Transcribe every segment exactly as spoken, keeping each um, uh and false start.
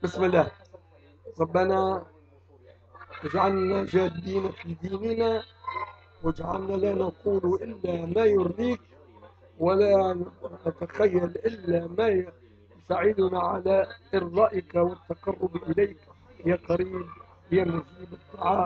بسم الله. ربنا اجعلنا جادين في ديننا، واجعلنا لا نقول إلا ما يرضيك، ولا نتخيل إلا ما يساعدنا على إرضائك والتقرب إليك يا قريب يا مجيب الدعاء.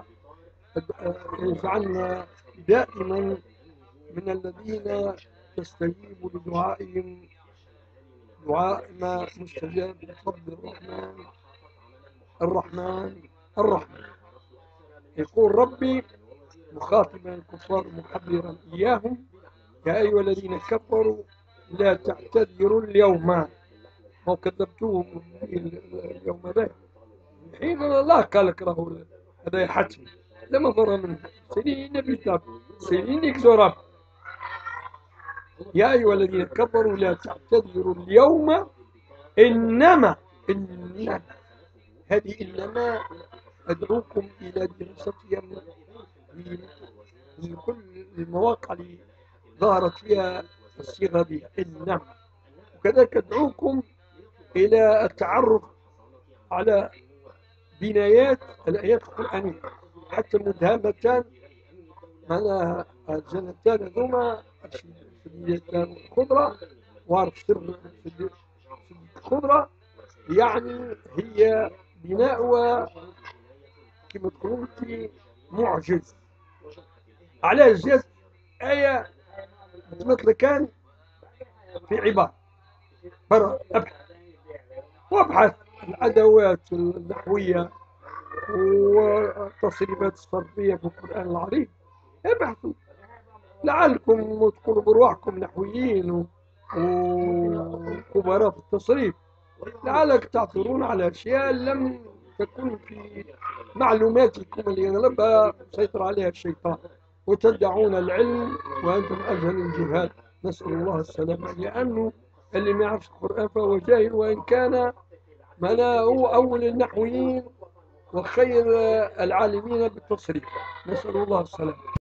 اجعلنا دائما من الذين تستجيب لدعائهم دعاء ما مستجاب بفضل الرحمن الرحمن الرحمن. يقول ربي مخاطبا الكفار محذرا إياهم: يا أيها الذين كفروا لا تعتذروا اليوم، ما كذبتوهم اليوم ذا حين الله قال لك راهو هذا حتمي لما مر منه سنين نبي تاب سنين يكزرب. يا أيها الذين كفروا لا تعتذروا اليوم إنما إنما هذه إنما أدعوكم إلى دراستها من كل المواقع اللي ظهرت فيها الصيغة دي إنما، وكذلك أدعوكم إلى التعرف على بنايات الآيات القرآنية حتى المدهمتان معناها الجنتان هذوما الشديدتان الخضرة وعرف سر الخضرة، يعني هي بناؤها كما تقولون معجز. علاش جات آية مثل كان في عبارة برا أبحث وابحث الأدوات النحوية والتصريفات الصرفية في القرآن العظيم، ابحثوا لعلكم تكونوا بروحكم نحويين وخبراء في التصريف، لعلك تعثرون على أشياء لم تكن في معلوماتكم اللي يغلبها مسيطر عليها الشيطان، وتدعون العلم وأنتم أجهل الجهال. نسأل الله السلامة، لأنه اللي ما يعرفش القرآن فهو جاهل، وإن كان معناه هو أول النحويين وخير العالمين بالتصريف. نسأل الله السلامة.